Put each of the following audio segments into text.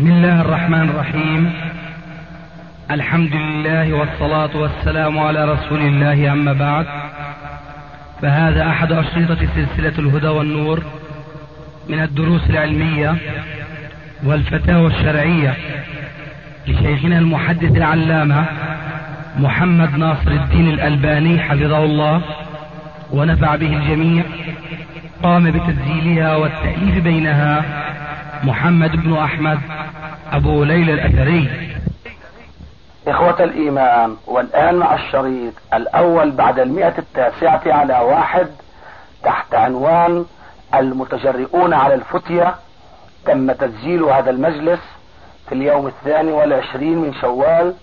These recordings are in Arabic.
بسم الله الرحمن الرحيم. الحمد لله والصلاة والسلام على رسول الله، أما بعد، فهذا أحد أشرطة سلسلة الهدى والنور من الدروس العلمية والفتاوى الشرعية لشيخنا المحدث العلامة محمد ناصر الدين الألباني حفظه الله ونفع به الجميع. قام بتسجيلها والتأليف بينها محمد بن أحمد أبو ليلى الأثري. إخوة الإيمان، والآن مع الشريط الأول بعد 109 على 1 تحت عنوان المتجرئون على الفتية. تم تسجيل هذا المجلس في اليوم 22 من شوال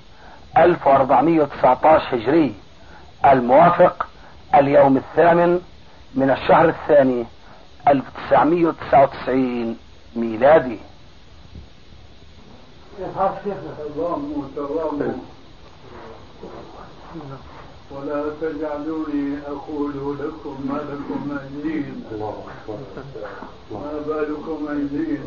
1419 هجري، الموافق اليوم 8 من الشهر الثاني 1999 ميلادي. ولا تجعلوني أقول لكم ما لكم أيدين، ما بالكم أيدين.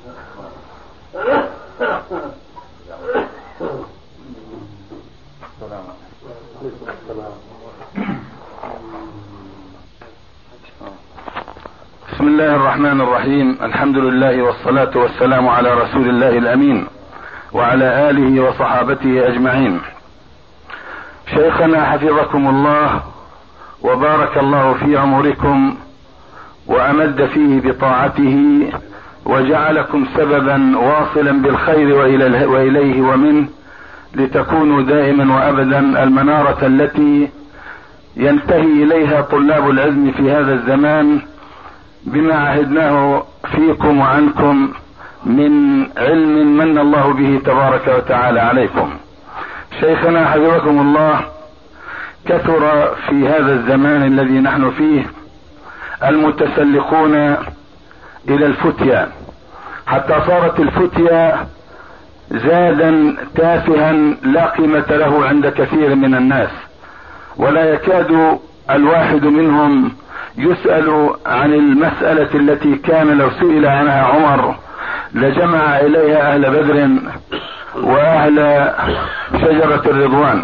بسم الله الرحمن الرحيم. الحمد لله والصلاة والسلام على رسول الله الأمين وعلى آله وصحابته أجمعين. شيخنا حفظكم الله وبارك الله في عمركم وأمد فيه بطاعته وجعلكم سببا واصلا بالخير وإليه ومنه، لتكونوا دائما وأبدا المنارة التي ينتهي إليها طلاب العلم في هذا الزمان بما عهدناه فيكم وعنكم من علم من الله به تبارك وتعالى عليكم. شيخنا حفظكم الله، كثر في هذا الزمان الذي نحن فيه المتسلقون إلى الفتية، حتى صارت الفتية زادا تافها لا قيمة له عند كثير من الناس، ولا يكاد الواحد منهم يسأل عن المسألة التي كان لو سئل عنها عمر لجمع إليها أهل بدر وأهل شجرة الرضوان.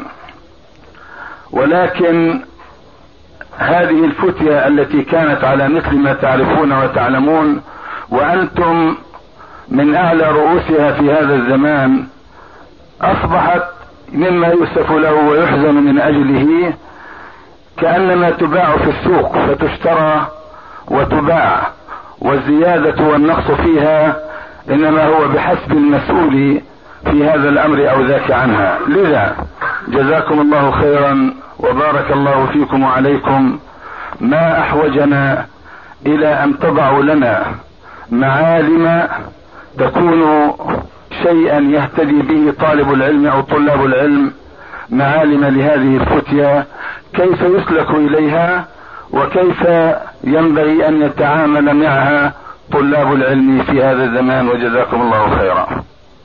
ولكن هذه الفتية التي كانت على مثل ما تعرفون وتعلمون وأنتم من أعلى رؤوسها في هذا الزمان، أصبحت مما يؤسف له ويحزن من أجله كأنما تباع في السوق، فتشترى وتباع، والزيادة والنقص فيها إنما هو بحسب المسؤول في هذا الأمر أو ذاك عنها. لذا جزاكم الله خيرا وبارك الله فيكم وعليكم، ما أحوجنا إلى أن تضعوا لنا معالم تكون شيئا يهتدي به طالب العلم أو طلاب العلم، معالم لهذه الفتية، كيف يسلك إليها وكيف ينبغي أن يتعامل معها طلاب العلم في هذا الزمان، وجزاكم الله خيرا.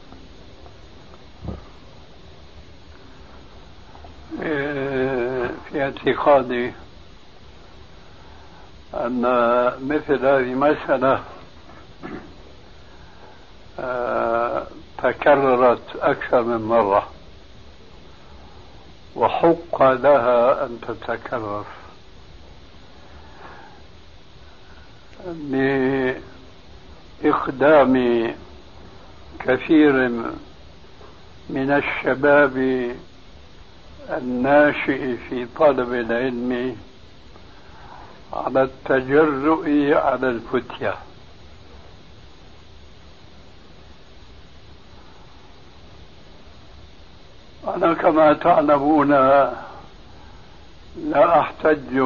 في اعتقادي أن مثل هذه مسألة تكررت أكثر من مرة وحق لها أن تتكرر لإقدام كثير من الشباب الناشئ في طلب العلم على التجرؤ على الفتية. أنا كما تعلمون لا أحتج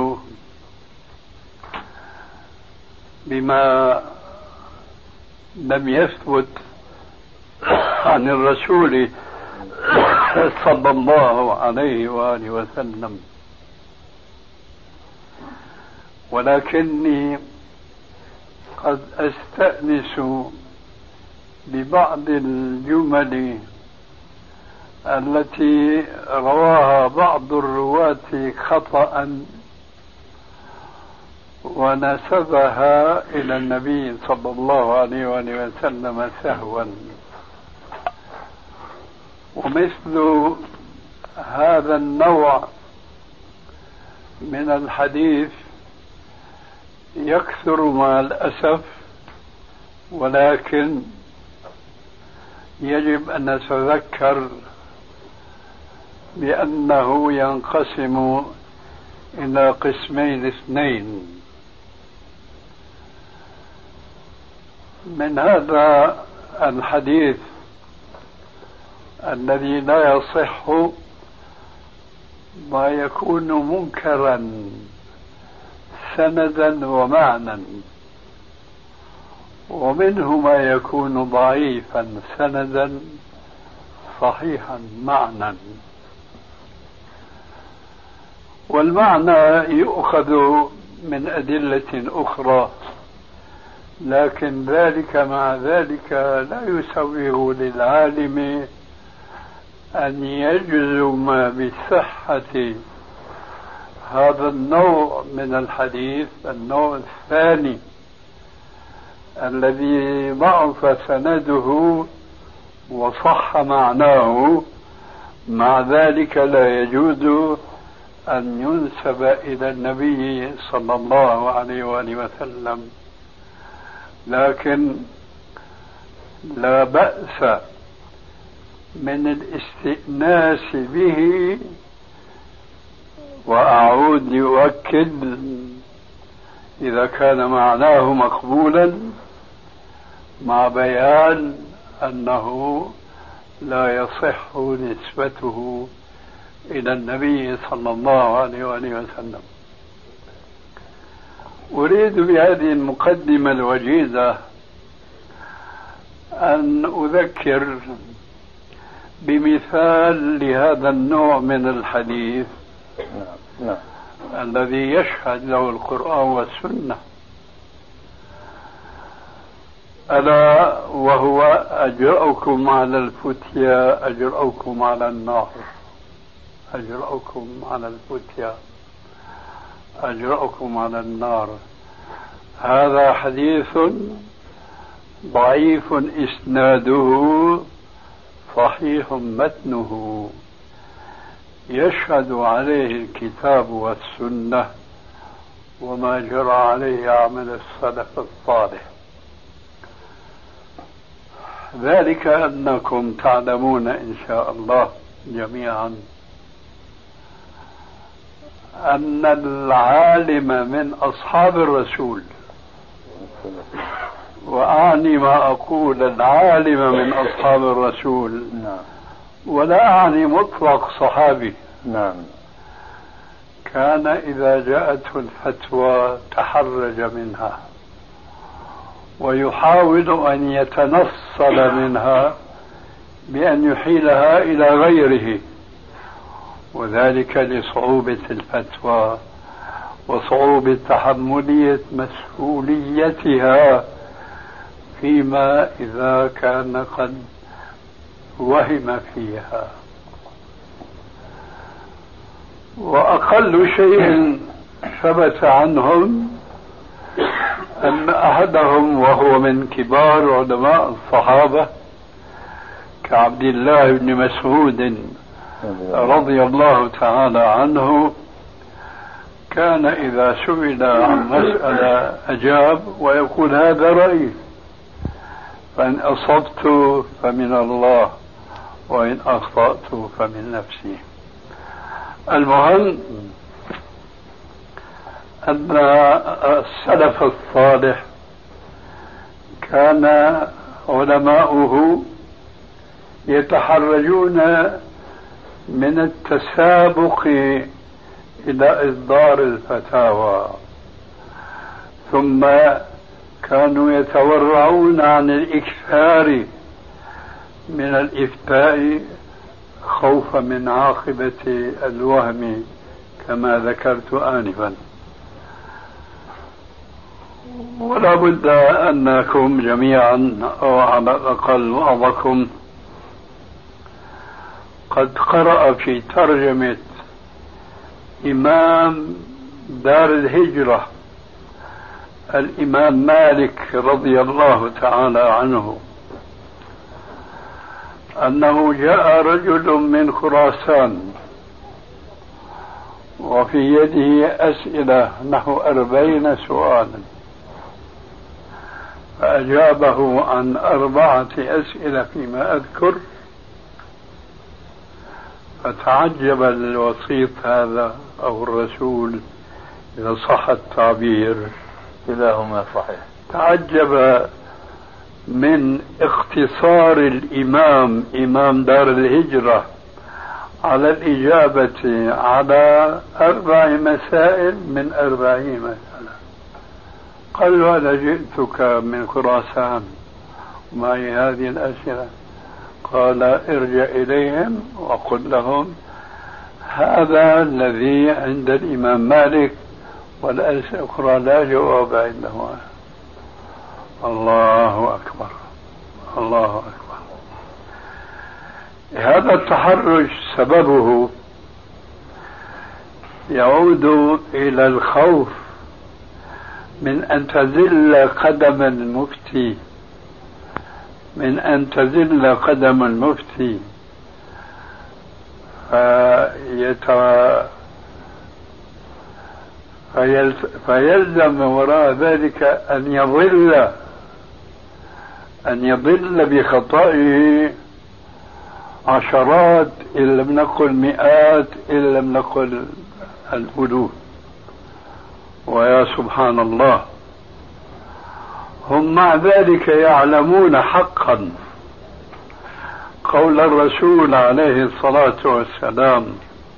بما لم يثبت عن الرسول صلى الله عليه وآله وسلم، ولكني قد أستأنس ببعض الجمل التي رواها بعض الرواة خطأ ونسبها إلى النبي صلى الله عليه وسلم سهوا. ومثل هذا النوع من الحديث يكثر مع الأسف، ولكن يجب أن نتذكر بأنه ينقسم إلى قسمين اثنين. من هذا الحديث الذي لا يصح ما يكون منكرا سندا ومعنى، ومنه ما يكون ضعيفا سندا صحيحا معنى. والمعنى يؤخذ من أدلة أخرى، لكن ذلك مع ذلك لا يسوغ للعالم أن يجزم بصحة هذا النوع من الحديث، النوع الثاني الذي ضعف سنده وصح معناه. مع ذلك لا يجوز أن ينسب إلى النبي صلى الله عليه وآله وسلم، لكن لا بأس من الاستئناس به. وأعود لأؤكد إذا كان معناه مقبولا، مع بيان أنه لا يصح نسبته إلى النبي صلى الله عليه وآله وسلم. أريد بهذه المقدمة الوجيزة أن أذكر بمثال لهذا النوع من الحديث الذي يشهد له القرآن والسنة، ألا وهو أجرأكم على الفتيا أجرأكم على النار. أجرأكم على الفتيا أجرأكم على النار. هذا حديث ضعيف إسناده، صحيح متنه، يشهد عليه الكتاب والسنة وما جرى عليه عمل السلف الصالح. ذلك أنكم تعلمون إن شاء الله جميعا أن العالم من أصحاب الرسول، وأعني ما أقول العالم من أصحاب الرسول، ولا أعني مطلق صحابي، كان إذا جاءته الفتوى تحرج منها ويحاول أن يتنصل منها بأن يحيلها إلى غيره، وذلك لصعوبة الفتوى وصعوبة تحملية مسؤوليتها فيما إذا كان قد وهم فيها. وأقل شيء ثبت عنهم أن أحدهم، وهو من كبار علماء الصحابة كعبد الله بن مسعود رضي الله تعالى عنه، كان إذا سئل عن مسألة أجاب ويقول هذا رأيي، فإن أصبت فمن الله وإن أخطأت فمن نفسي. المهم أن السلف الصالح كان علماؤه يتحرجون من التسابق إلى إصدار الفتاوى، ثم كانوا يتورعون عن الإكثار من الإفتاء خوفا من عاقبة الوهم كما ذكرت آنفا. ولا بد أنكم جميعا أو على الأقل بعضكم قد قرأ في ترجمة إمام دار الهجرة الإمام مالك رضي الله تعالى عنه، أنه جاء رجل من خراسان وفي يده أسئلة نحو 40 سؤالا، فأجابه عن 4 أسئلة فيما أذكر، فتعجب الوسيط هذا أو الرسول إذا صح التعبير، كلاهما صحيح، تعجب من اقتصار الإمام إمام دار الهجرة على الإجابة على 4 مسائل من 40 مسألة. قال له: أنا جئتك من خراسان ومعي هذه الأسئلة. قال: ارجع إليهم وقل لهم هذا الذي عند الإمام مالك والأسئلة الأخرى لا جواب عنده. الله أكبر، الله أكبر. هذا التحرج سببه يعود إلى الخوف من أن تزل قدم المفتي، من أن تزل قدم المفتي فيلزم وراء ذلك أن يضل بخطئه عشرات إن لم نقل مئات إن لم نقل الألوف. ويا سبحان الله، هم مع ذلك يعلمون حقا قول الرسول عليه الصلاة والسلام: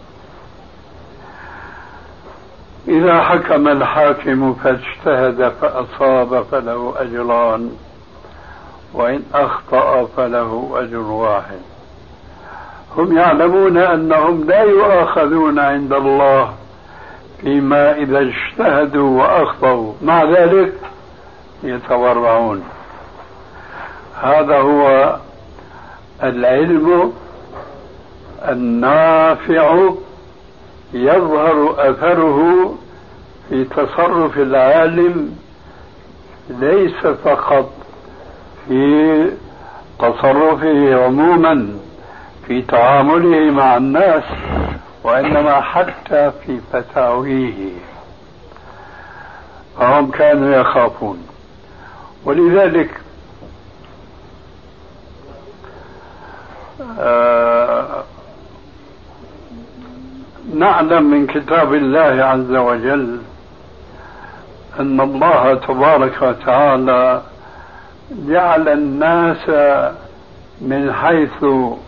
إذا حكم الحاكم فاجتهد فأصاب فله أجران وإن أخطأ فله أجر واحد. هم يعلمون أنهم لا يؤاخذون عند الله فيما إذا اجتهدوا وأخطأوا، مع ذلك يتورعون. هذا هو العلم النافع يظهر أثره في تصرف العالم، ليس فقط في تصرفه عموما في تعامله مع الناس، وإنما حتى في فتاويه. فهم كانوا يخافون، ولذلك نعلم من كتاب الله عز وجل أن الله تبارك وتعالى جعل الناس من حيث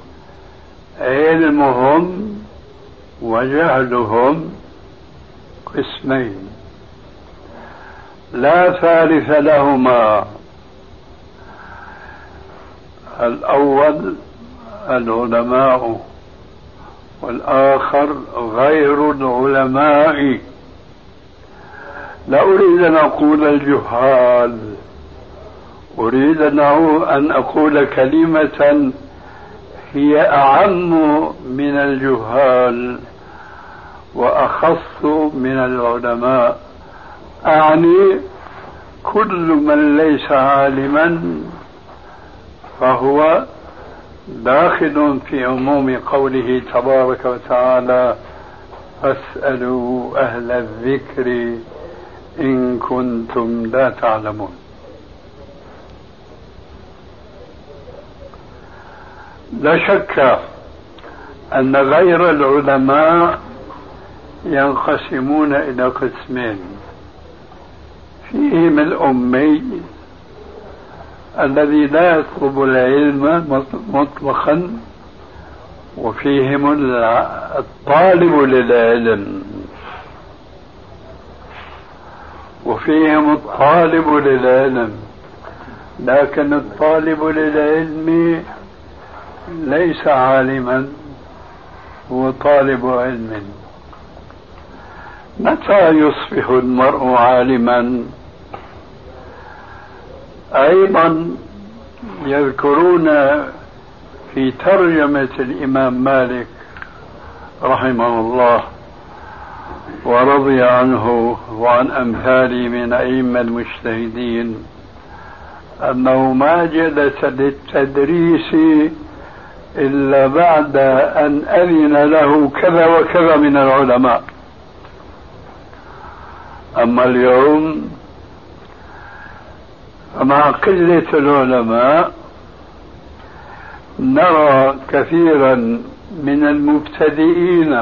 علمهم وجهلهم قسمين لا ثالث لهما. الأول العلماء، والآخر غير العلماء. لا أريد أن أقول الجهال، أريد أن أقول كلمة هي أعم من الجهال وأخص من العلماء، أعني كل من ليس عالما فهو داخل في عموم قوله تبارك وتعالى: فاسألوا أهل الذكر إن كنتم لا تعلمون. لا شك أن غير العلماء ينقسمون إلى قسمين: فيهم الأمي الذي لا يطلب العلم مطلقا، وفيهم الطالب للعلم، وفيهم الطالب للعلم، لكن الطالب للعلم ليس عالما، هو طالب علم. متى يصبح المرء عالما؟ أيضا يذكرون في ترجمة الإمام مالك رحمه الله ورضي عنه وعن أمثاله من أئمة المجتهدين أنه ما جلس للتدريس إلا بعد أن أذن له كذا وكذا من العلماء. أما اليوم مع قلة العلماء نرى كثيرا من المبتدئين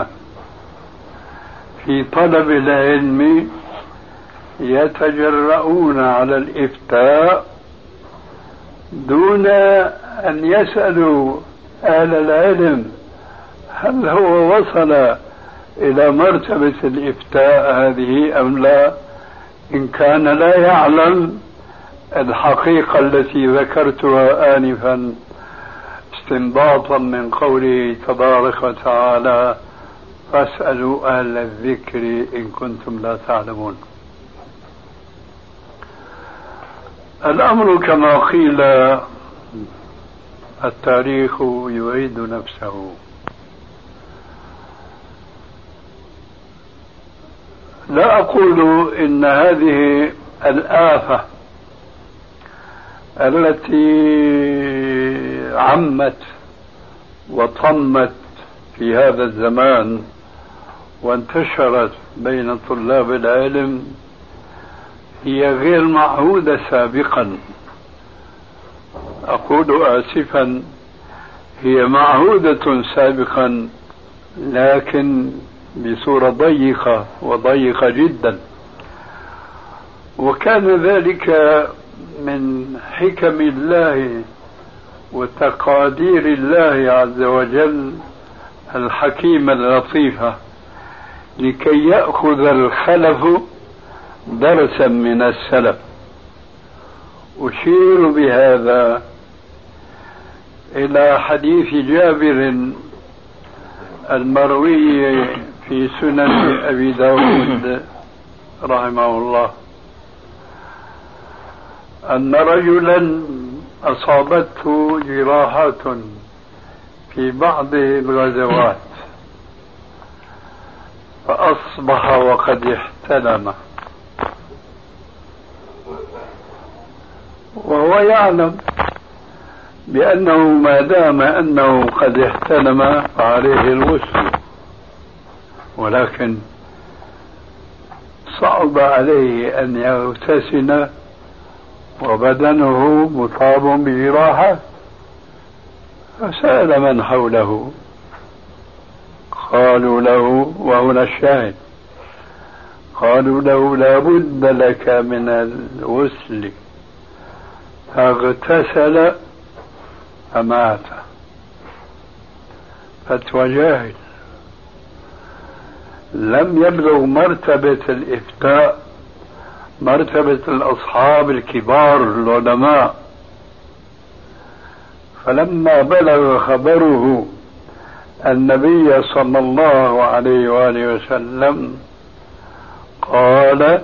في طلب العلم يتجرؤون على الإفتاء دون أن يسألوا أهل العلم هل هو وصل إلى مرتبة الإفتاء هذه أم لا، إن كان لا يعلم الحقيقة التي ذكرتها آنفا استنباطا من قوله تبارك وتعالى فاسألوا أهل الذكر إن كنتم لا تعلمون. الأمر كما قيل التاريخ يعيد نفسه. لا أقول إن هذه الآفة التي عمت وطمت في هذا الزمان وانتشرت بين طلاب العلم هي غير معهودة سابقا. أقول آسفا، هي معهودة سابقا لكن بصورة ضيقة جدا، وكان ذلك من حكم الله وتقادير الله عز وجل الحكيمة اللطيفة لكي يأخذ الخلف درسا من السلف. أشير بهذا إلى حديث جابر المروي في سنن أبي داود رحمه الله أن رجلا أصابته جراحات في بعض الغزوات فأصبح وقد احتلم، وهو يعلم بأنه ما دام أنه قد احتلم فعليه الغسل، ولكن صعب عليه أن يغتسل وبدنه مصاب بجراحة، فسأل من حوله قالوا له، وهنا الشاهد، قالوا له لا بد لك من الغسل، فاغتسل فمات. فتوى جاهل لم يبلغ مرتبة الإفتاء، مرتبة الأصحاب الكبار العلماء. فلما بلغ خبره النبي صلى الله عليه وآله وسلم قال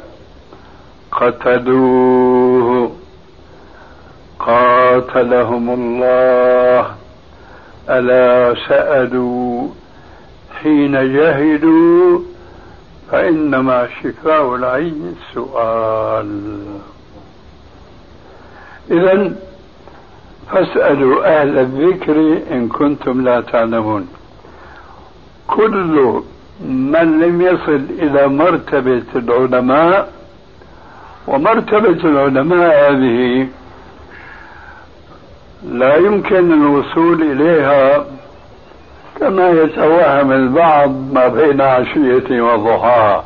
قتلوه قاتلهم الله، ألا سألوا حين جهلوا فإنما شفاء العين السؤال. إذن فاسألوا أهل الذكر إن كنتم لا تعلمون. كل من لم يصل إلى مرتبة العلماء، ومرتبة العلماء هذه لا يمكن الوصول إليها كما يتوهم البعض ما بين عشية وضحاها،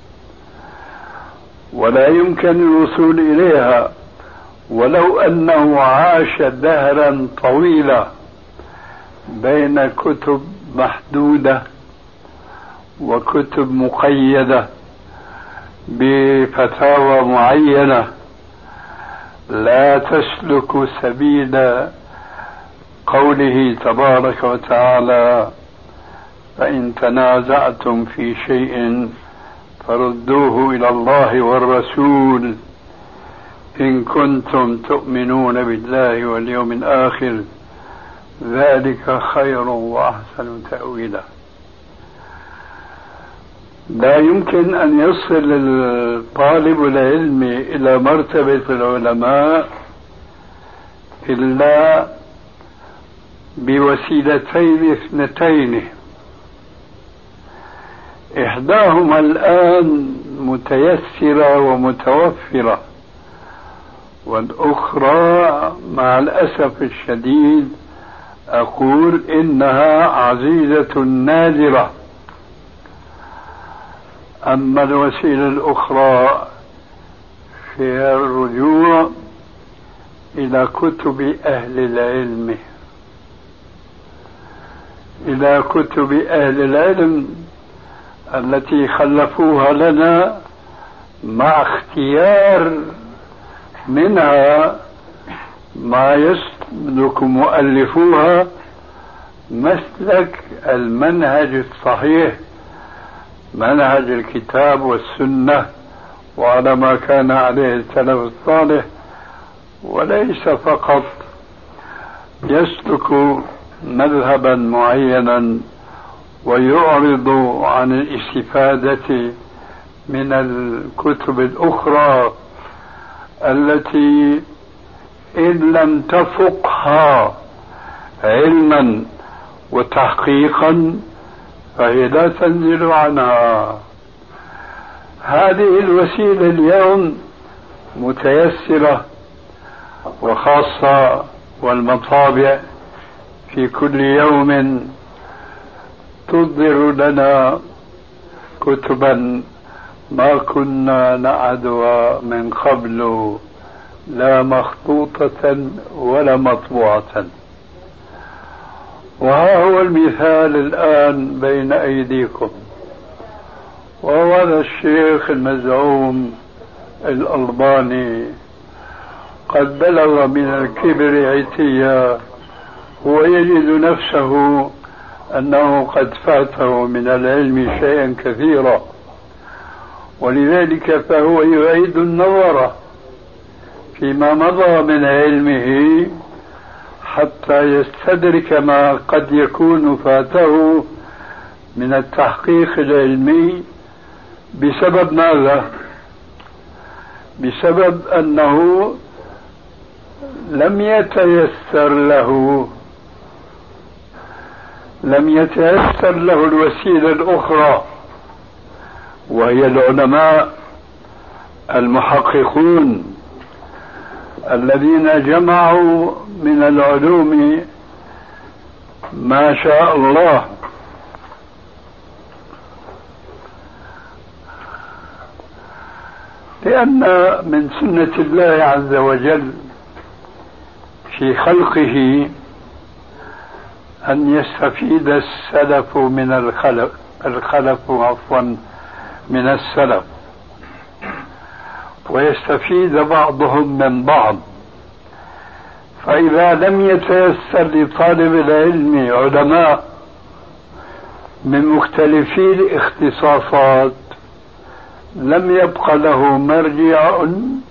ولا يمكن الوصول إليها ولو أنه عاش دهرا طويلا بين كتب محدودة وكتب مقيدة بفتاوى معينة لا تسلك سبيل قوله تبارك وتعالى فإن تنازعتم في شيء فردوه إلى الله والرسول إن كنتم تؤمنون بالله واليوم الآخر ذلك خير وأحسن تأويلا. لا يمكن أن يصل طالب العلم إلى مرتبة العلماء إلا بوسيلتين اثنتين، إحداهما الآن متيسرة ومتوفرة، والأخرى مع الأسف الشديد أقول إنها عزيزة نادرة. أما الوسيلة الأخرى في الرجوع إلى كتب أهل العلم، إلى كتب أهل العلم التي خلفوها لنا، مع اختيار منها ما يسلك مؤلفوها مسلك المنهج الصحيح، منهج الكتاب والسنة، وعلى ما كان عليه السلف الصالح، وليس فقط يسلك مذهبا معينا ويعرض عن الاستفادة من الكتب الأخرى التي إن لم تفقها علما وتحقيقا فهي لا تنزل عنها. هذه الوسيلة اليوم متيسرة، وخاصة والمطابع في كل يوم تصدر لنا كتبا ما كنا نعدها من قبل، لا مخطوطة ولا مطبوعة. وها هو المثال الآن بين أيديكم، وهو هذا الشيخ المزعوم الألباني قد بلغ من الكبر عتيا، ويجد نفسه أنه قد فاته من العلم شيئا كثيرا، ولذلك فهو يعيد النظر فيما مضى من علمه حتى يستدرك ما قد يكون فاته من التحقيق العلمي. بسبب ماذا؟ بسبب أنه لم يتيسر له الوسيلة الأخرى، وهي العلماء المحققون الذين جمعوا من العلوم ما شاء الله. لأن من سنة الله عز وجل في خلقه أن يستفيد السلف من الخلف من السلف، ويستفيد بعضهم من بعض. فإذا لم يتيسر لطالب العلم علماء من مختلفي الاختصاصات لم يبق له مرجع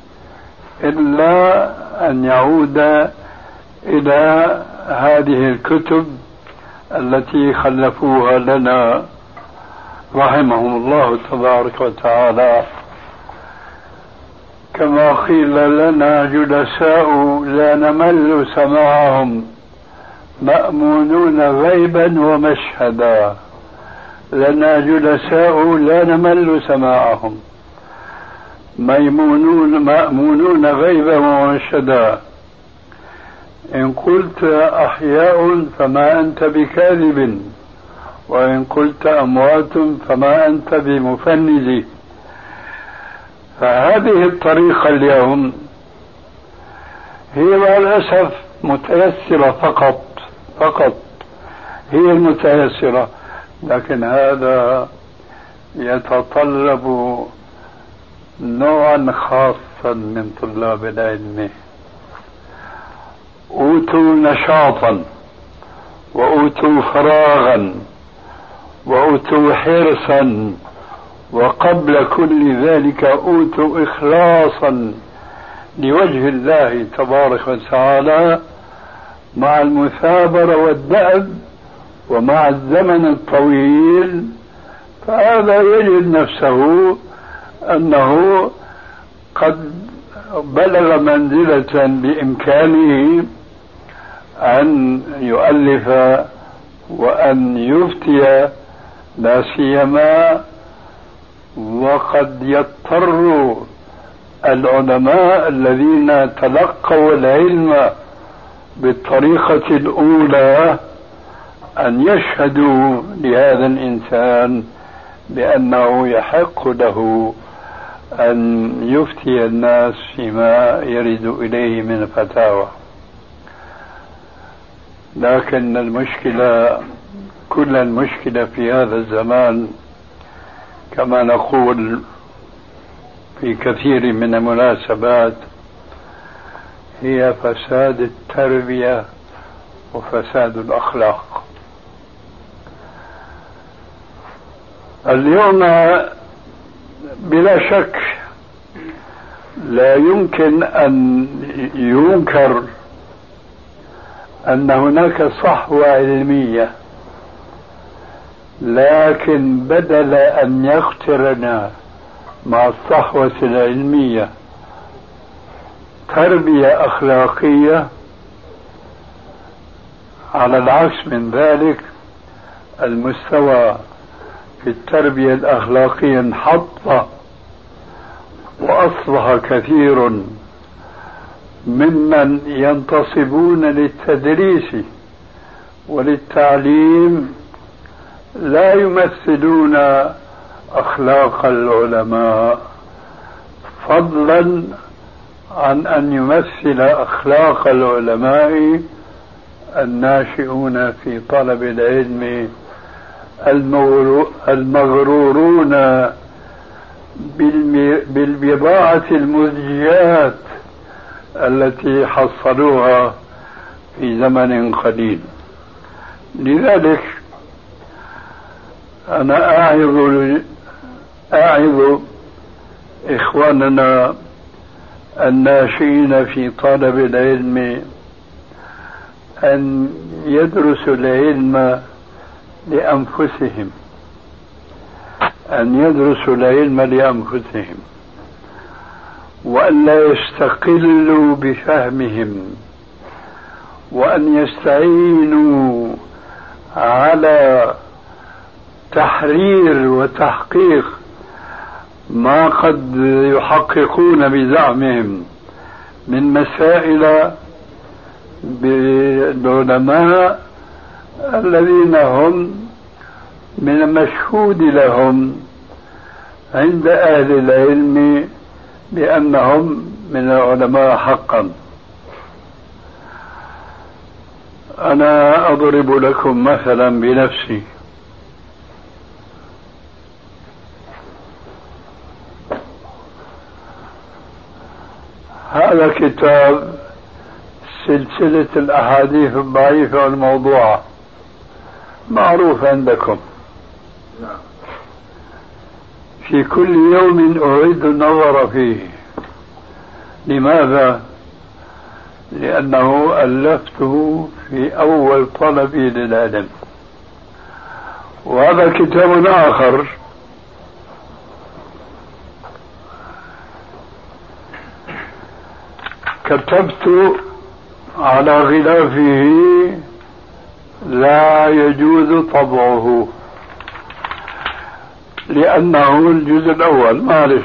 إلا أن يعود إلى هذه الكتب التي خلفوها لنا رحمهم الله تبارك وتعالى. كما قيل لنا جلساء لا نمل سماعهم مأمونون غيبا ومشهدا، لنا جلساء لا نمل سماعهم مأمونون غيبا ومشهدا. إن قلت أحياء فما أنت بكاذب، وإن قلت أموات فما أنت بمفند. فهذه الطريقة اليوم هي مع الأسف متيسرة فقط هي المتيسرة، لكن هذا يتطلب نوعا خاصا من طلاب العلم، أوتوا نشاطا وأوتوا فراغا وأوتوا حرصا، وقبل كل ذلك أوتوا إخلاصا لوجه الله تبارك وتعالى، مع المثابرة والدأب ومع الزمن الطويل. فهذا يجد نفسه أنه قد بلغ منزلة بإمكانه أن يؤلف وأن يفتي، لا سيما وقد يضطر العلماء الذين تلقوا العلم بالطريقة الأولى أن يشهدوا لهذا الإنسان بأنه يحق له أن يفتي الناس فيما يرد إليه من فتاوى. لكن المشكلة، كل المشكلة في هذا الزمان كما نقول في كثير من المناسبات هي فساد التربية وفساد الأخلاق. اليوم بلا شك لا يمكن أن ينكر أن هناك صحوة علمية، لكن بدل أن يقترن مع الصحوة العلمية تربية أخلاقية، على العكس من ذلك المستوى في التربية الأخلاقية انحط، وأصبح كثير ممن ينتصبون للتدريس وللتعليم لا يمثلون أخلاق العلماء، فضلا عن أن يمثل أخلاق العلماء الناشئون في طلب العلم المغرورون بالبضاعة المزجات التي حصلوها في زمن قليل. لذلك أنا أعظ إخواننا الناشئين في طلب العلم أن يدرسوا العلم لأنفسهم، وأن لا يستقلوا بفهمهم، وأن يستعينوا على تحرير وتحقيق ما قد يحققون بزعمهم من مسائل بالعلماء الذين هم من المشهود لهم عند أهل العلم بأنهم من العلماء حقا. أنا أضرب لكم مثلا بنفسي. هذا كتاب سلسلة الأحاديث الضعيفة والموضوعة معروف عندكم، في كل يوم أعيد النظر فيه. لماذا؟ لأنه ألفته في أول طلبي للعلم. وهذا كتاب آخر كتبت على غلافه لا يجوز طبعه، لأنه الجزء الأول معلش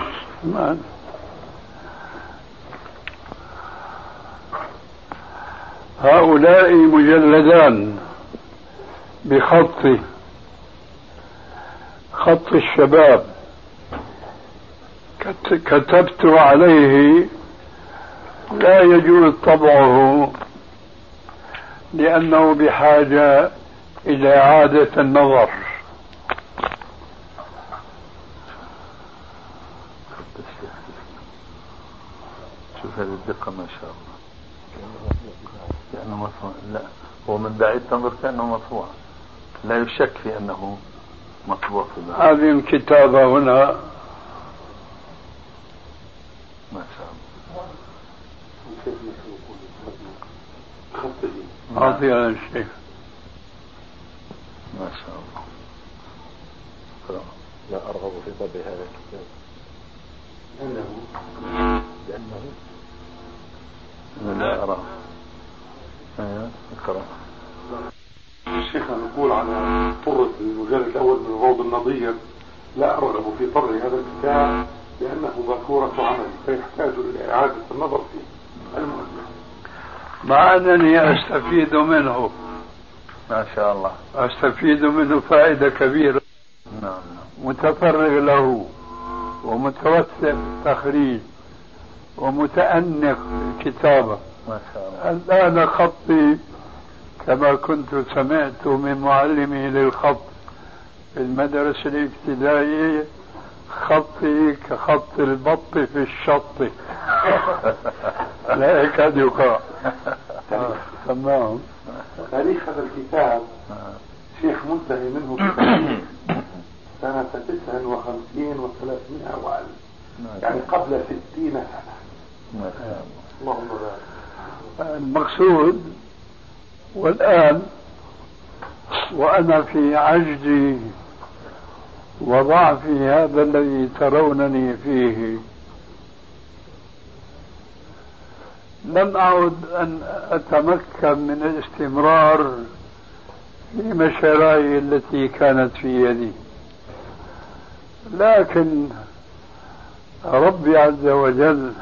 هؤلاء مجلدان بخط الشباب كتبت عليه لا يجوز طبعه لأنه بحاجة إلى إعادة النظر. شوف هذه الدقة ما شاء الله، كأنه مطبوع. لا، هو من بعيد تنظر كأنه مطبوع، لا يشك في أنه مطبوع في بعض. هذه الكتابة هنا ما شاء الله. أعطيها الشيخ ما شاء الله. لا أرغب في طبع هذا الكتاب لأنه لا أرى. الشيخ نقول على طرة المجلد الأول من روض النظير: لا أرغب في طرح هذا الكتاب لأنه ذكورة عمل فيحتاج إلى إعادة النظر فيه. مع أنني أستفيد منه ما شاء الله، أستفيد منه فائدة كبيرة. نعم. متفرغ له ومتوسع في التخريج ومتأنق الكتابة. ما شاء الله. الآن خطي كما كنت سمعت من معلمي للخط في المدرسة الابتدائية: خطي كخط البط في الشط. لا يكاد يقرأ. تمام. تاريخ هذا الكتاب شيخ منتهي منه سنة 59 و300 وألف، يعني قبل 60 سنة. اللهم بارك. المقصود والآن وأنا في عجزي وضعفي هذا الذي ترونني فيه لم أعد أن أتمكن من الاستمرار في مشاريعي التي كانت في يدي، لكن ربي عز وجل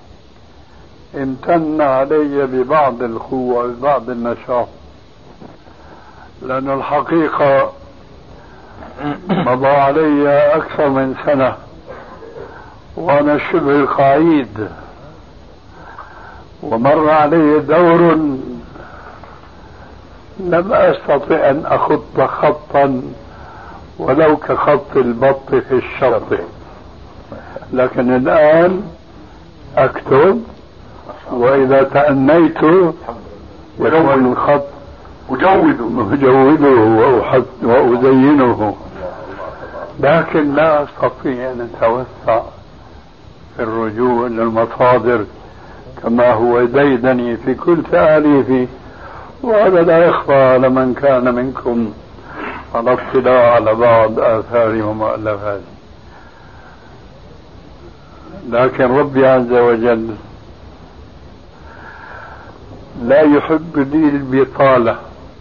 امتن علي ببعض القوة ببعض النشاط، لأن الحقيقة مضى علي أكثر من سنة وأنا شبه القعيد، ومر علي دور لم أستطع أن أخط خطا ولو كخط البط في الشط، لكن الآن أكتب وإذا تأنيت يكون الخط أجوده وأزينه، لكن لا أستطيع أن أتوسع في الرجوع للمصادر كما هو ديدني في كل تأليفي، وهذا لا يخفى على من كان منكم على اطلاع على بعض آثاري ومؤلفاتي. لكن ربي عز وجل لا يحب لي البطالة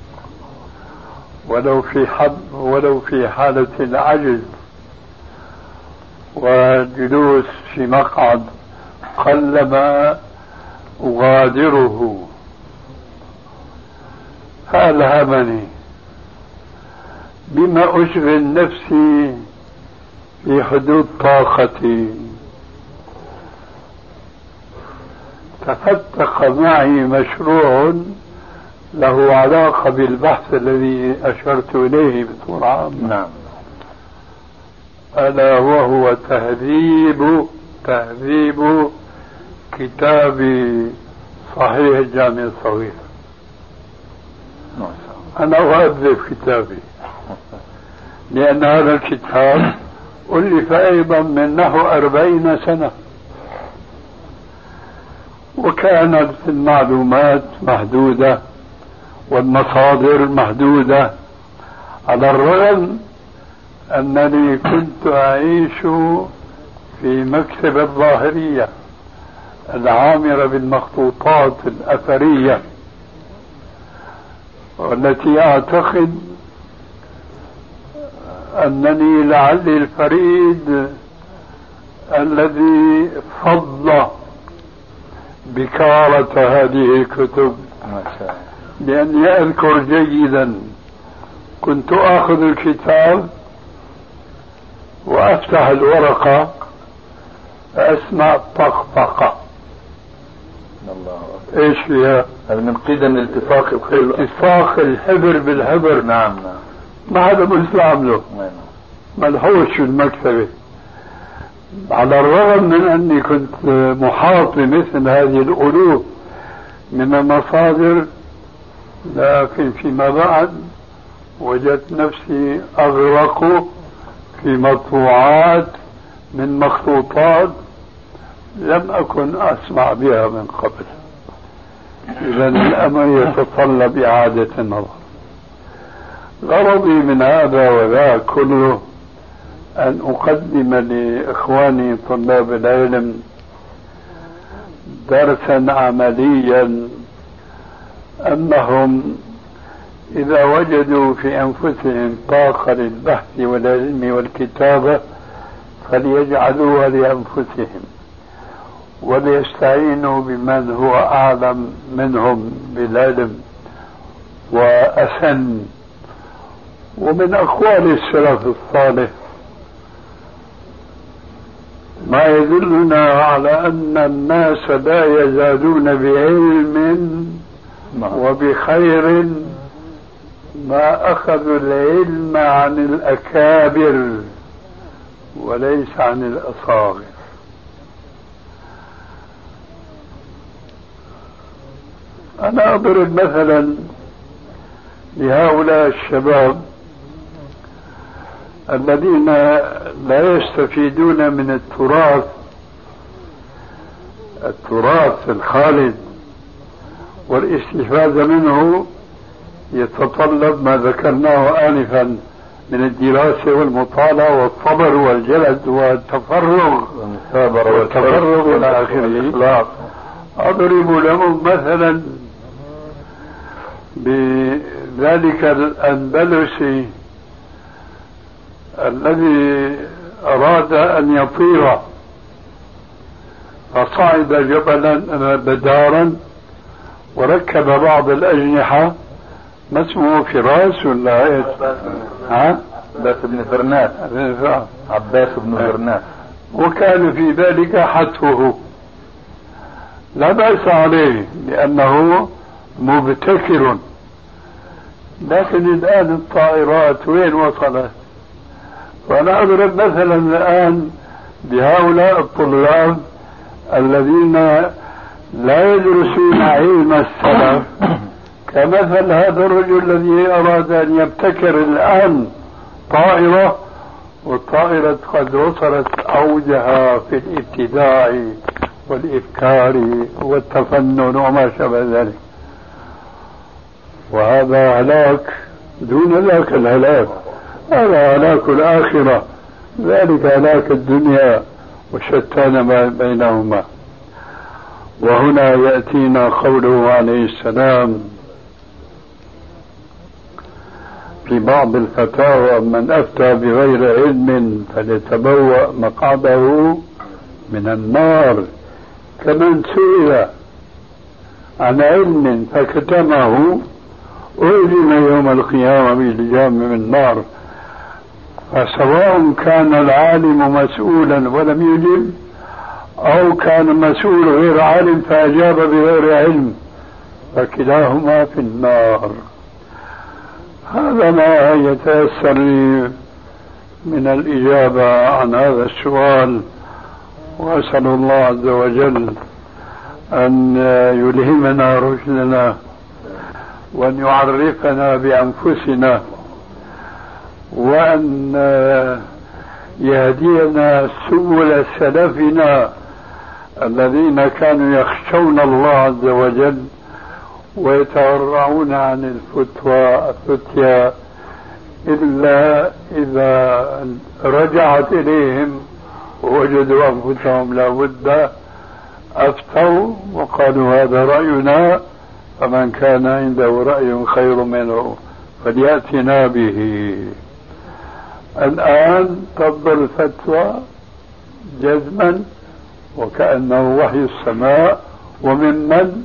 ولو في حالة العجز والجلوس في مقعد قلما أغادره. فألهمني بما أشغل نفسي في حدود طاقتي. تفتق معي مشروع له علاقة بالبحث الذي أشرت إليه بصورة عامة. نعم. ألا وهو تهذيب كتاب صحيح الجامع الصغير. أنا أهذب كتابي لأن هذا الكتاب ألف أيضا من نحو 40 سنة، وكانت المعلومات محدودة والمصادر محدودة، على الرغم أنني كنت أعيش في مكتب الظاهرية العامرة بالمخطوطات الأثرية، والتي أعتقد أنني لعلي الفريد الذي فضل بكارة هذه الكتب، لأني أذكر جيدا كنت آخذ الكتاب وأفتح الورقة أسمع طقطقة. إيش فيها؟ هذا من قدم التفاق الحبر بالحبر. نعم. ما هذا مستعمله ملحوش في المكتبة، على الرغم من أني كنت محاط بمثل هذه الألوف من المصادر، لكن فيما بعد وجدت نفسي أغرق في مطبوعات من مخطوطات لم أكن أسمع بها من قبل. إذا الأمر يتطلب إعادة النظر. غرضي من هذا وذا كله أن أقدم لإخواني طلاب العلم درسا عمليا أنهم إذا وجدوا في أنفسهم طاقة للبحث والعلم والكتابة فليجعلوها لأنفسهم وليستعينوا بمن هو أعلم منهم بالعلم وأسن. ومن أقوال السلف الصالح ما يدلنا على أن الناس لا يزالون بعلم وبخير ما أخذوا العلم عن الأكابر وليس عن الأصاغر. أنا أضرب مثلا لهؤلاء الشباب الذين لا يستفيدون من التراث الخالد، والاستفادة منه يتطلب ما ذكرناه آنفا من الدراسة والمطالعة والصبر والجلد والتفرغ إلى آخره. أضرب لهم مثلا بذلك الأندلسي الذي أراد أن يطير فصعد جبلا بدارا وركب بعض الأجنحة، ما اسمه فراس ولا ايش؟ عباس بن فرناس. عباس بن فرناس. وكان في ذلك حتفه، لا بأس عليه لأنه مبتكر. لكن الآن الطائرات وين وصلت؟ وأنا أضرب مثلا الآن بهؤلاء الطلاب الذين لا يدرسون علم السلف، كمثل هذا الرجل الذي أراد أن يبتكر الآن طائرة، والطائرة قد وصلت أوجها في الابتداع والإفكار والتفنن وما شابه ذلك. وهذا هلاك دون ذاك الهلاك، هذا هلاك الآخرة، ذلك هلاك الدنيا وشتان ما بينهما. وهنا يأتينا قوله عليه السلام في بعض الفتاوى: من أفتى بغير علم فليتبوأ مقعده من النار. كمن سئل عن علم فكتمه ألزم يوم القيامة بلجام من النار. فسواء كان العالم مسؤولا ولم يجب، أو كان مسؤول غير عالم فأجاب بغير علم، فكلاهما في النار. هذا ما يتيسر لي من الإجابة عن هذا السؤال، وأسأل الله عز وجل أن يلهمنا رشدنا وأن يعرفنا بأنفسنا وأن يهدينا سبل سلفنا الذين كانوا يخشون الله عز وجل ويتورعون عن الفتيا إلا إذا رجعت إليهم ووجدوا أنفسهم لا بد أفتوا وقالوا هذا رأينا، فمن كان عنده رأي خير منه فليأتنا به. الآن تفضل الفتوى جزما وكأنه وحي السماء، وممن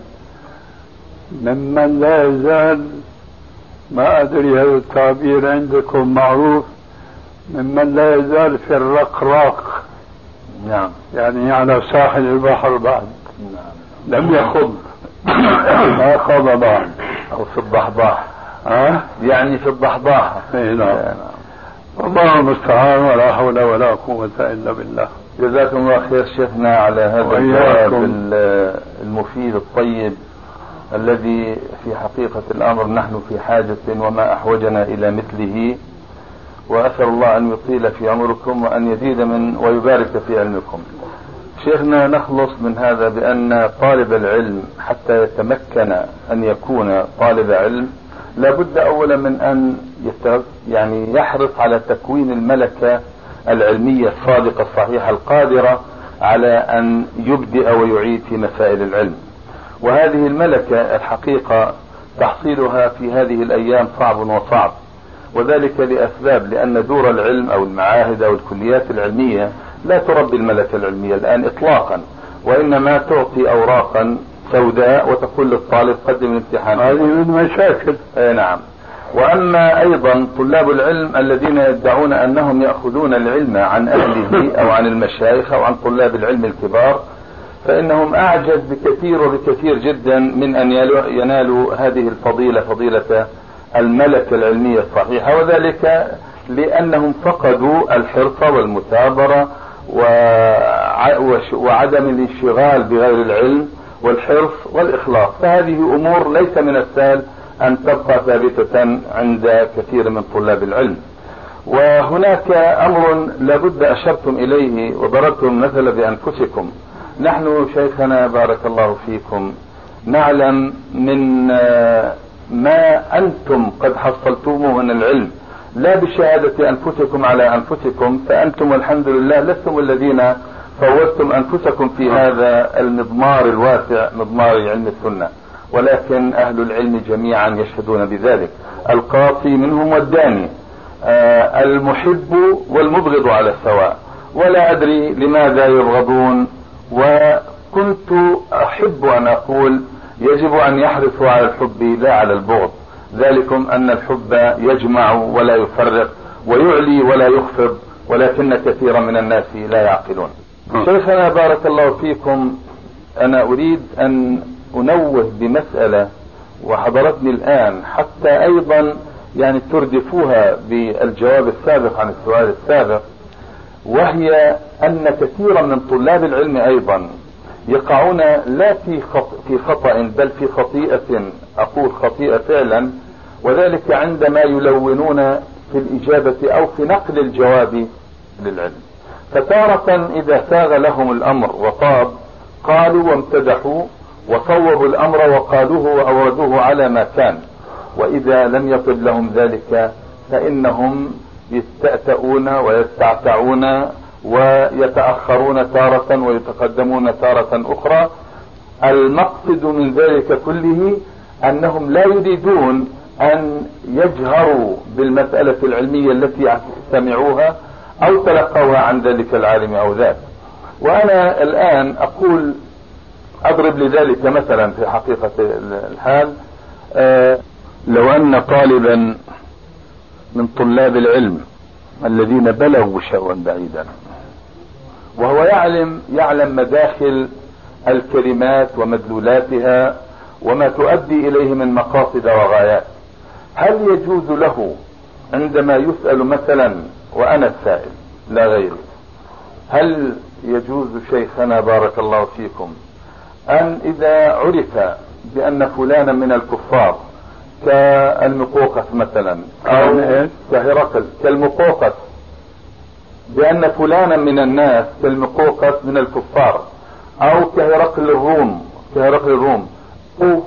لا يزال، ما أدري هذا التعبير عندكم معروف، ممن لا يزال في الرقراق. نعم. يعني على ساحل البحر بعد. نعم. لم يخض ما خض بعد. أو في الضحضاح. يعني في الضحضاح. نعم. الله المستعان، ولا حول ولا قوة إلا بالله. جزاكم الله خير شيخنا على هذا الجواب المفيد الطيب الذي في حقيقة الأمر نحن في حاجة وما أحوجنا إلى مثله، وأسأل الله أن يطيل في عمركم وأن يزيد من ويبارك في علمكم. شيخنا، نخلص من هذا بأن طالب العلم حتى يتمكن أن يكون طالب علم لابد أولا من أن يعني يحرص على تكوين الملكة العلمية الصادقة الصحيحة القادرة على أن يبدأ ويعيد في مسائل العلم. وهذه الملكة الحقيقة تحصيلها في هذه الأيام صعب وصعب، وذلك لأسباب، لأن دور العلم أو المعاهد أو الكليات العلمية لا تربي الملكة العلمية الآن إطلاقا، وإنما تعطي أوراقا سوداء وتقول للطالب قدم الامتحان. هذه من مشاكل. نعم. وأما أيضا طلاب العلم الذين يدعون أنهم يأخذون العلم عن أهله أو عن المشايخ أو عن طلاب العلم الكبار، فإنهم أعجز بكثير وبكثير جدا من أن ينالوا هذه الفضيلة، فضيلة الملكة العلمية الصحيحة، وذلك لأنهم فقدوا الحرص والمثابرة وعدم الانشغال بغير العلم والحرص والإخلاص. فهذه أمور ليس من السهل أن تبقى ثابتة عند كثير من طلاب العلم. وهناك أمر لابد أشرتم إليه وضربتم مثل بأنفسكم. نحن شيخنا بارك الله فيكم نعلم من ما أنتم قد حصلتموه من العلم، لا بشهادة أنفسكم على أنفسكم، فأنتم الحمد لله لستم الذين فوزتم أنفسكم في هذا المضمار الواسع، مضمار علم السنة، ولكن أهل العلم جميعا يشهدون بذلك، القاصي منهم والداني، المحب والمبغض على السواء، ولا أدري لماذا يبغضون. وكنت أحب أن أقول يجب أن يحرصوا على الحب لا على البغض، ذلكم أن الحب يجمع ولا يفرق ويعلي ولا يخفض، ولكن كثيرا من الناس لا يعقلون. شيخنا بارك الله فيكم، أنا أريد أن أنوه بمسألة وحضرتني الآن حتى أيضا يعني تردفوها بالجواب السابق عن السؤال السابق، وهي أن كثيرا من طلاب العلم أيضا يقعون لا في خطأ بل في خطيئة، أقول خطيئة فعلا، وذلك عندما يلونون في الإجابة أو في نقل الجواب للعلم. فتارة إذا ساغ لهم الأمر وطاب قالوا وامتدحوا وصوبوا الأمر وقالوه وأوردوه على ما كان، وإذا لم يطب لهم ذلك فإنهم يستأتؤون ويستعتعون ويتأخرون تارة ويتقدمون تارة أخرى. المقصد من ذلك كله أنهم لا يريدون أن يجهروا بالمسألة العلمية التي سمعوها أو تلقوها عن ذلك العالم أو ذاك. وأنا الآن أقول أضرب لذلك مثلا في حقيقة الحال، لو أن طالبا من طلاب العلم الذين بلغوا شأوا بعيدا وهو يعلم مداخل الكلمات ومدلولاتها وما تؤدي إليه من مقاصد وغايات، هل يجوز له عندما يسأل مثلا وأنا السائل لا غيري، هل يجوز شيخنا بارك الله فيكم أن إذا عرف بأن فلانا من الكفار كالمقوقس مثلا أو كهرقل كالمقوقس، بأن فلانا من الناس كالمقوقس من الكفار أو كهرقل الروم أو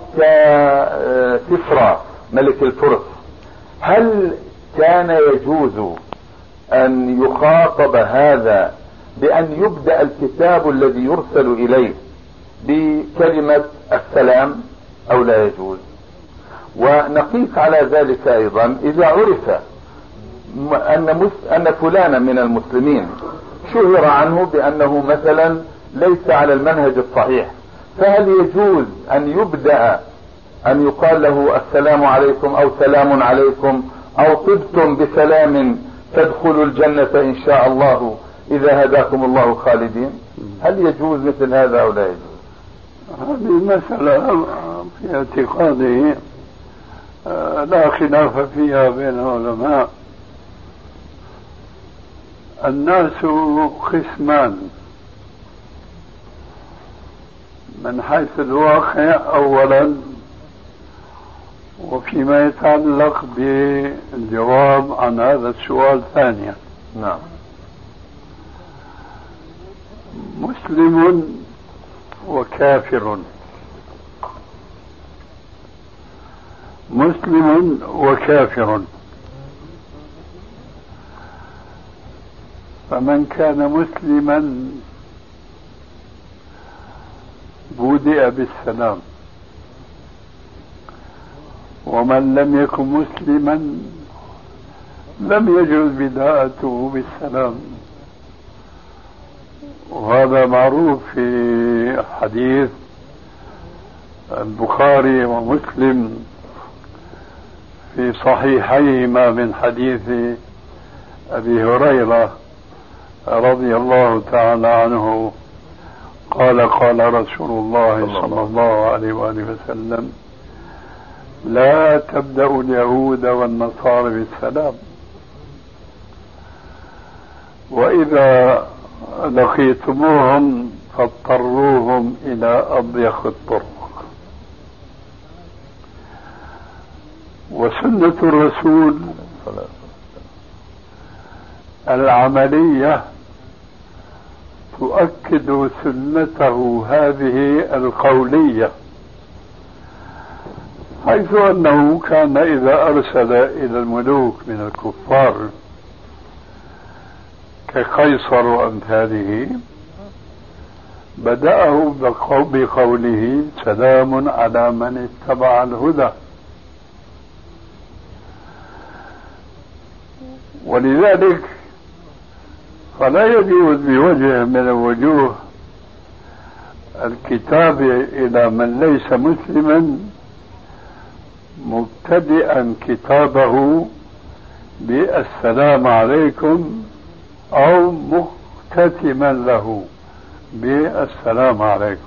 ككسرى ملك الفرس، هل كان يجوز أن يخاطب هذا بأن يبدأ الكتاب الذي يرسل إليه بكلمة السلام أو لا يجوز؟ ونقيس على ذلك أيضا إذا عرف أن فلانا من المسلمين شهر عنه بأنه مثلا ليس على المنهج الصحيح، فهل يجوز أن يبدأ أن يقال له السلام عليكم أو سلام عليكم أو طبتم بسلام تدخلوا الجنة إن شاء الله إذا هداكم الله خالدين؟ هل يجوز مثل هذا أو لا يجوز؟ هذه مسألة في اعتقادي لا خلاف فيها بين العلماء. الناس قسمان من حيث الواقع أولا، وفيما يتعلق بالجواب عن هذا السؤال ثانيا. نعم. مسلم وكافر، مسلم وكافر، فمن كان مسلما بدأ بالسلام، ومن لم يكن مسلما لم يجوز بداءته بالسلام. وهذا معروف في حديث البخاري ومسلم في صحيحيهما من حديث أبي هريرة رضي الله تعالى عنه قال قال رسول الله صلى الله عليه وآله وسلم: لا تبدأوا اليهود والنصارى بالسلام، وإذا لقيتموهم فاضطروهم إلى أضيق الطرق. وسنة الرسول العملية تؤكد سنته هذه القولية، حيث أنه كان إذا أرسل إلى الملوك من الكفار كقيصر وأمثاله بدأه بقوله: سلام على من اتبع الهدى. ولذلك فلا يجوز بوجه من الوجوه الكتابة إلى من ليس مسلما مبتدئا كتابه بالسلام عليكم أو مختتما له بالسلام عليكم.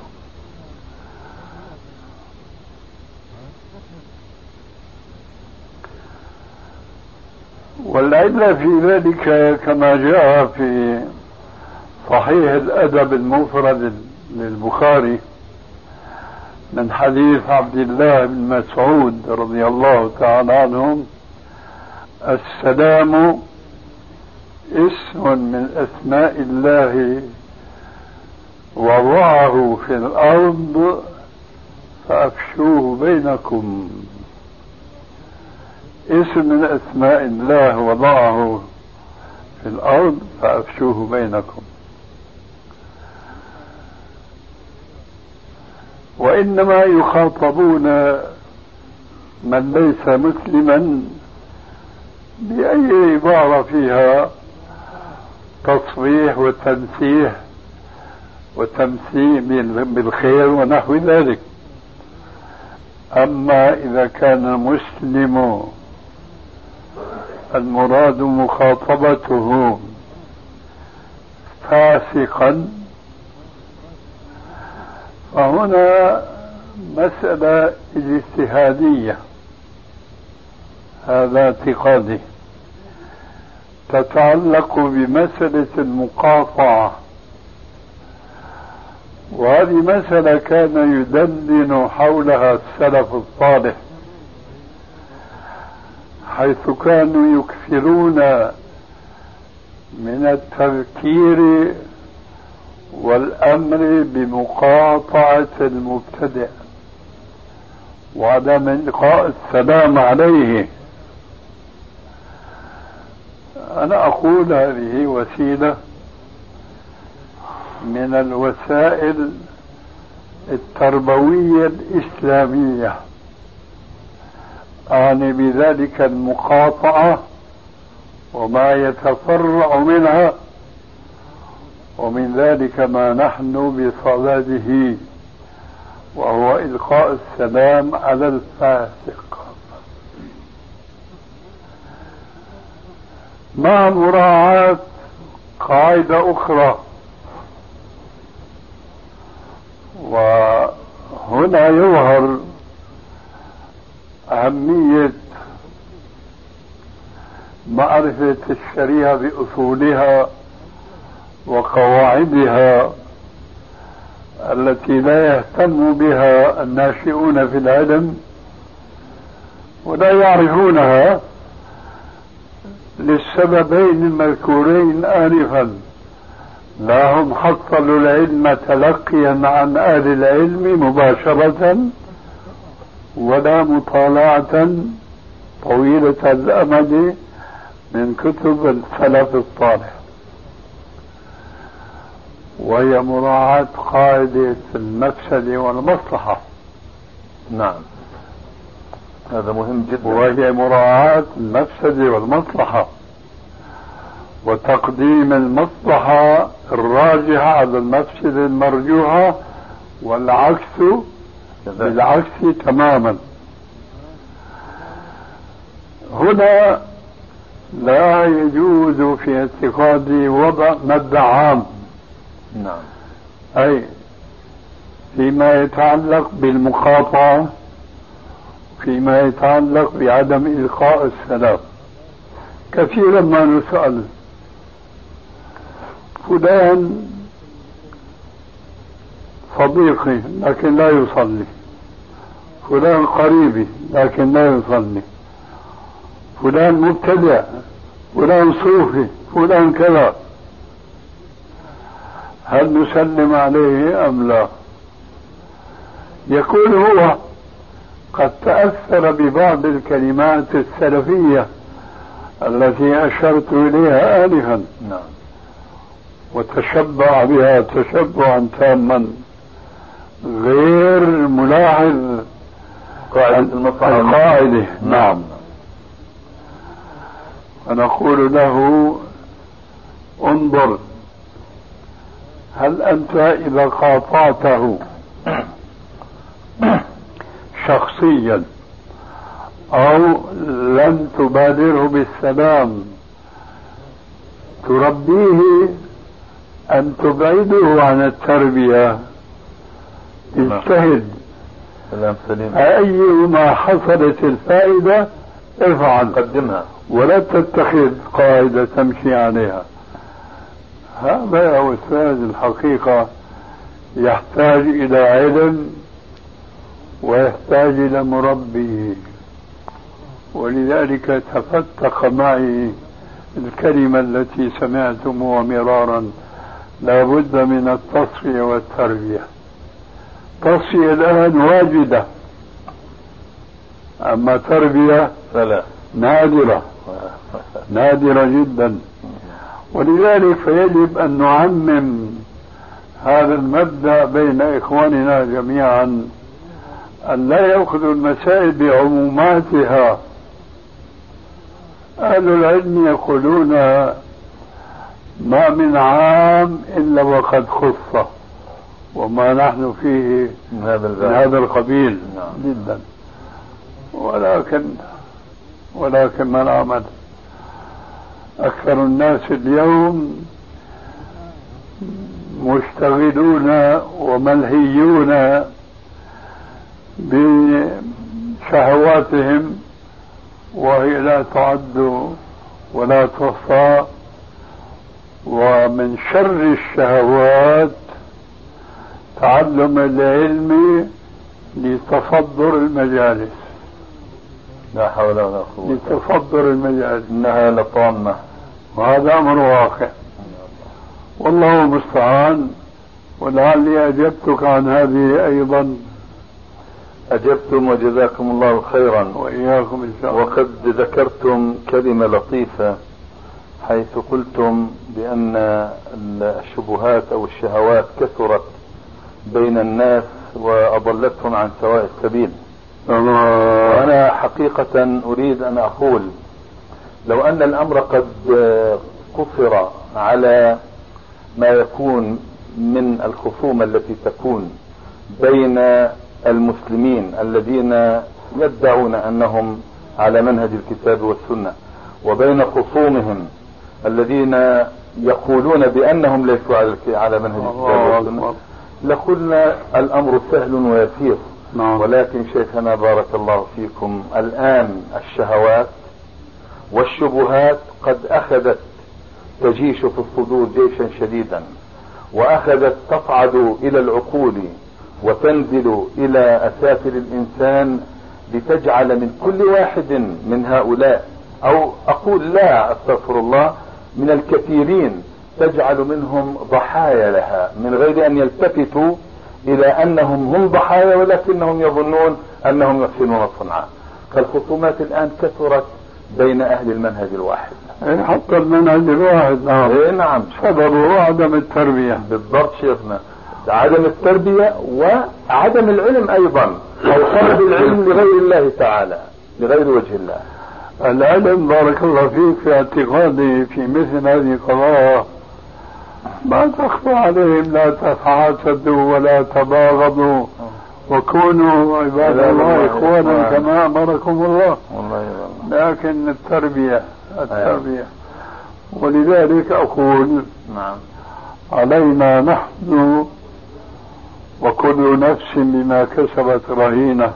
والعلة في ذلك كما جاء في صحيح الأدب المفرد للبخاري من حديث عبد الله بن مسعود رضي الله تعالى عنهم: السلام اسم من أسماء الله وضعه في الأرض فأفشوه بينكم. اسم من أسماء الله وضعه في الأرض فأفشوه بينكم. وإنما يخاطبون من ليس مسلما بأي عبارة فيها تصريح وتنسيح وتمثيل بالخير ونحو ذلك. أما إذا كان المسلم المراد مخاطبته فاسقا فهنا مسألة اجتهادية، هذا اعتقادي، تتعلق بمسألة المقاطعة. وهذه مسألة كان يدندن حولها السلف الصالح، حيث كانوا يكثرون من التذكير والأمر بمقاطعة المبتدع وعدم إلقاء السلام عليه. أنا أقول هذه وسيلة من الوسائل التربوية الإسلامية، أعني بذلك المقاطعة وما يتفرع منها، ومن ذلك ما نحن بصدده وهو إلقاء السلام على الفاسق، مع مراعاة قاعدة أخرى. وهنا يظهر أهمية معرفة الشريعة بأصولها وقواعدها التي لا يهتم بها الناشئون في العلم ولا يعرفونها للسببين المذكورين آنفا: لا هم حصلوا العلم تلقيا عن أهل العلم مباشرة، ولا مطالعة طويلة الأمد من كتب السلف الصالح، وهي مراعاة قاعدة المفسدة والمصلحة. نعم. هذا مهم جدا، وهي مراعاة المفسدة والمصلحة وتقديم المصلحة الراجحة على المفسدة المرجوحة، والعكس بالعكس تماما. هنا لا يجوز في اعتقادي وضع مبدأ عام، نعم، أي فيما يتعلق بالمقاطعة، فيما يتعلق بعدم إلقاء السلام. كثيرا ما نسأل فلان صديقي لكن لا يصلي، فلان قريبي لكن لا يصلي، فلان مبتدع، فلان صوفي، فلان كذا، هل نسلم عليه أم لا؟ يكون هو قد تأثر ببعض الكلمات السلفية التي أشرت إليها آنفا، نعم، وتشبع بها تشبعا تاما غير ملاحظ القاعدة. نعم. فنقول له انظر، هل أنت إذا قاطعته شخصيا أو لم تبادره بالسلام تربيه أن تبعده عن التربية؟ اجتهد، أيما حصلت الفائدة افعل، قدمها، ولا تتخذ قاعدة تمشي عليها. هذا يا أستاذ الحقيقة يحتاج إلى علم ويحتاج إلى مربي، ولذلك تفتق معي الكلمة التي سمعتموها مرارا: لا بد من التصفية والتربية. تصفية الآن واجدة، أما تربية فلا، نادرة جدا. ولذلك فيجب أن نعمم هذا المبدأ بين إخواننا جميعا، أن لا يأخذوا المسائل بعموماتها. أهل العلم يقولون ما من عام إلا وقد خص، وما نحن فيه من هذا القبيل جدا. ولكن ما العمل؟ أكثر الناس اليوم مشتغلون وملهيون بشهواتهم، وهي لا تعد ولا تحصى. ومن شر الشهوات تعلم العلم لتصدر المجالس. لا حول ولا قوة، لتصدر المجالس، إنها لطامة، وهذا أمر واقع، والله المستعان. ولعلي أجبتك عن هذه أيضا. أجبتم وجزاكم الله خيرا، وإياكم إن شاء الله. وقد ذكرتم كلمة لطيفة حيث قلتم بأن الشبهات أو الشهوات كثرت بين الناس وأضلتهم عن سواء السبيل. وأنا حقيقة أريد أن أقول لو أن الأمر قد قصر على ما يكون من الخصومة التي تكون بين المسلمين الذين يدعون أنهم على منهج الكتاب والسنة وبين خصومهم الذين يقولون بأنهم ليسوا على منهج الكتاب والسنة، لقلنا الأمر سهل ويسير. ولكن شيخنا بارك الله فيكم، الآن الشهوات والشبهات قد أخذت تجيش في الصدور جيشا شديدا، وأخذت تصعد إلى العقول وتنزل إلى أسافل الإنسان، لتجعل من كل واحد من هؤلاء، أو أقول لا أستغفر الله، من الكثيرين، تجعل منهم ضحايا لها من غير أن يلتفتوا إلى أنهم هم ضحايا، ولكنهم يظنون أنهم يحسنون صنعا. فالخصومات الآن كثرت بين أهل المنهج الواحد، حتى المنهج الواحد. نعم، سببه عدم التربية. بالضبط شيخنا، عدم التربية وعدم العلم أيضا، أو طلب العلم لغير الله تعالى. لغير وجه الله. العلم بارك الله فيك في اعتقادي في مثل هذه القضايا ما تخفى عليهم، لا تحاسدوا ولا تباغضوا وكونوا عباد الله إخوانا كما أمركم الله. لكن التربية ولذلك أقول علينا نحن وكل نفس بما كسبت رهينة،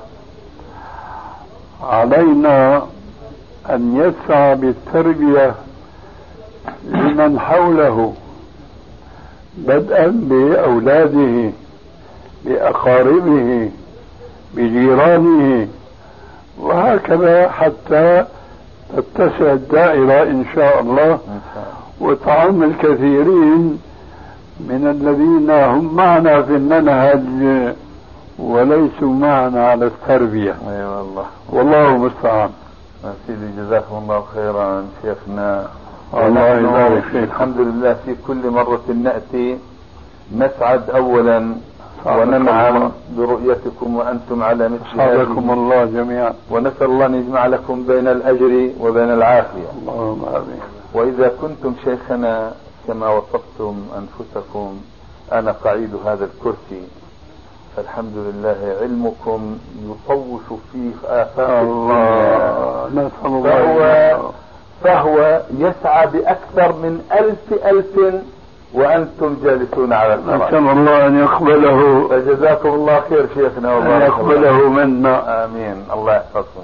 علينا أن يسعى بالتربية لمن حوله بدءا بأولاده بأقاربه بجيرانه وهكذا حتى تتسع الدائرة إن شاء الله وتعم الكثيرين من الذين هم معنا في المنهج وليسوا معنا على التربية. أيوة الله والله المستعان. سيدي جزاكم الله خيرا شيخنا. الله يبارك فيك. الحمد لله في كل مرة نأتي نسعد أولا وننعم برؤيتكم وأنتم على مثل هذه الله جميعا، ونسأل الله أن يجمع لكم بين الأجر وبين العافية. اللهم آمين. وإذا كنتم شيخنا كما وصفتم أنفسكم أنا قعيد هذا الكرسي، فالحمد لله علمكم يطوش في آفاق الله، فهو يسعى بأكثر من 1000 وأنتم جالسون على الفراش. نسأل الله أن يقبله، فجزاكم الله خير شيخنا وأن يقبله منا. آمين. الله يحفظكم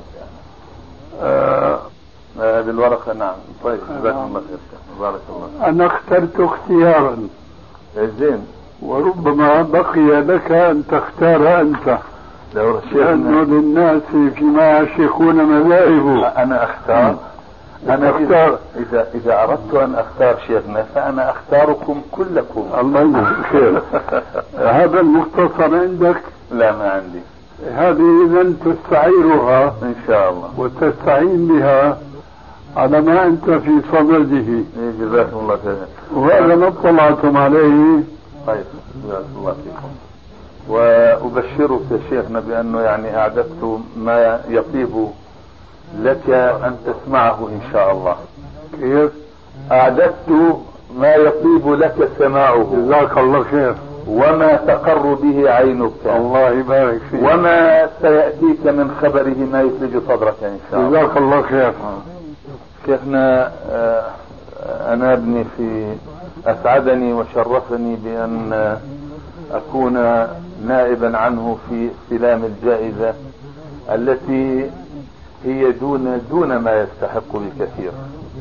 بالورقة. نعم طيب جزاكم الله خير بارك الله. أنا اخترت اختيارا زين، وربما بقي لك أن تختار أنت، لأنه للناس فيما يشيخون مذاهب. أنا أختار. أنا إذا أردت أن أختار شيخنا فأنا أختاركم كلكم. الله يجزيك خير. هذا المختصر عندك؟ لا ما عندي. هذه إذا تستعيرها إن شاء الله وتستعين بها على ما أنت في صدده. جزاكم الله خير. وهذا ما اطلعتم عليه. طيب جزاكم الله فيكم. وأبشرك يا شيخنا بأنه يعني أعددت ما يطيب لك أن تسمعه إن شاء الله. كيف؟ أعددت ما يطيب لك سماعه. جزاك الله خير. وما تقر به عينك. الله يبارك فيك. وما سيأتيك من خبره ما يثلج صدرك إن شاء الله. جزاك الله خير. شيخنا أنا ابني في أسعدني وشرفني بأن أكون نائبا عنه في استلام الجائزة التي هي دون ما يستحق بكثير.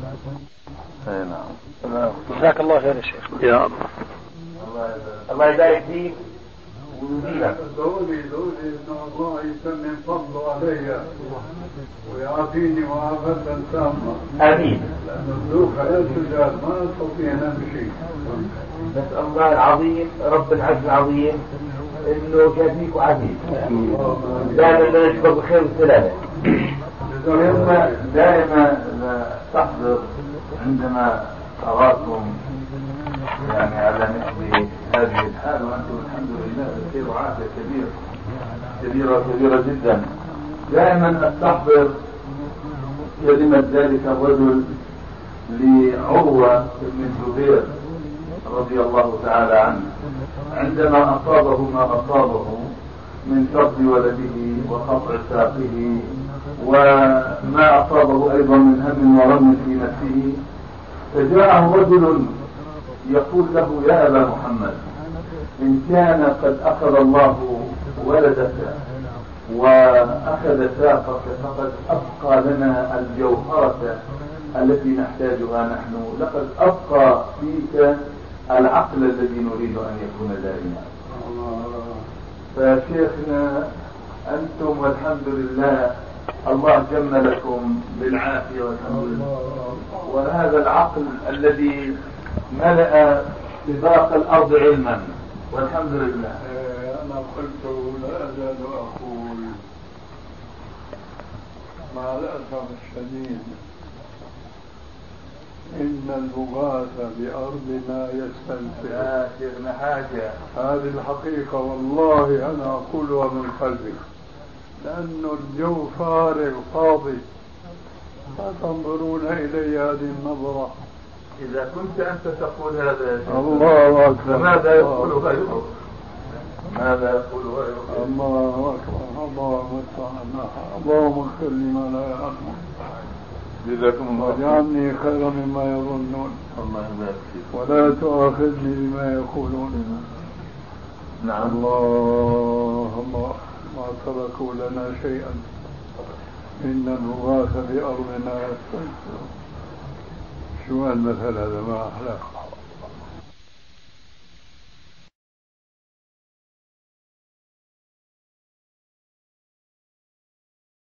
نعم. جزاك الله خير يا شيخ. يا الله. الله يبارك فيك ويزيدك. دولي إن الله يسمن فضله علي ويعافيني معافاة تامة. آمين. لأن الذوق حياة الرجال ما نستطيع نمشي. نسأل الله العظيم رب العز العظيم إنه يجازيك عزيز. دائما نشكر بخير والسلامة. دائما تحضر عندما أراكم يعني على مثل هذه الحال وأنتم الحمد لله بخير وعافية كبيرة جدا. دائما أستحضر كلمة ذلك الرجل لعروة بن الزبير رضي الله تعالى عنه عندما أصابه ما أصابه من فقد ولده وقطع ساقه وما أصابه أيضا من هم ورم في نفسه، فجاءه رجل يقول له يا أبا محمد إن كان قد أخذ الله ولدك وأخذ ساقك فقد أبقى لنا الجوهرة التي نحتاجها نحن، لقد أبقى فيك العقل الذي نريد أن يكون دائما. فشيخنا أنتم والحمد لله الله جملكم بالعافية والحمد لله، وهذا العقل الذي ملأ سباق الأرض علما والحمد لله. أنا قلت لا أزال أقول مع الأسف الشديد إن المغاث بأرضنا يستنفر. يا شيخنا حاجة هذه الحقيقة والله أنا أقولها من قلبي. لأنه الجو فارغ فاضي، لا تنظرون إلي هذه النظرة. إذا كنت أنت تقول هذا الله أكبر، فماذا يقول غيره؟ ماذا يقول غيره؟ الله أكبر، الله أكبر، اللهم اغفر لي ما لا يعلمون، جزاكم الله واجعلني خيرا مما يظنون، الله يبارك فيك، ولا تؤاخذني بما يقولون. نعم. الله ما تركوا لنا شيئا، إن الرغاث بأرضنا يستنكرون. شو المثل هذا؟ ما أحلاه.